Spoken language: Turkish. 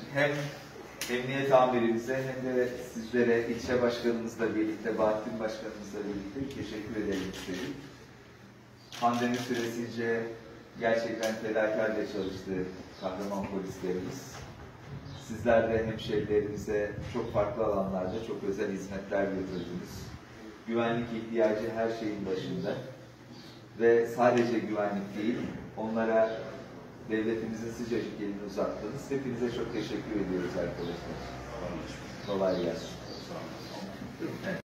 hem Emniyet Amirimize hem de sizlere ilçe başkanımızla birlikte, Bahattin Başkanımızla birlikte teşekkür edelim istedik. Pandemi süresince gerçekten fedakarca çalıştı kahraman polislerimiz. Sizler de hemşehrilerimize çok farklı alanlarda çok özel hizmetler götürdünüz. Güvenlik ihtiyacı her şeyin başında. Ve sadece güvenlik değil, onlara devletimizin sıcacık elini uzattınız. Hepinize çok teşekkür ediyoruz arkadaşlar. Kolay gelsin.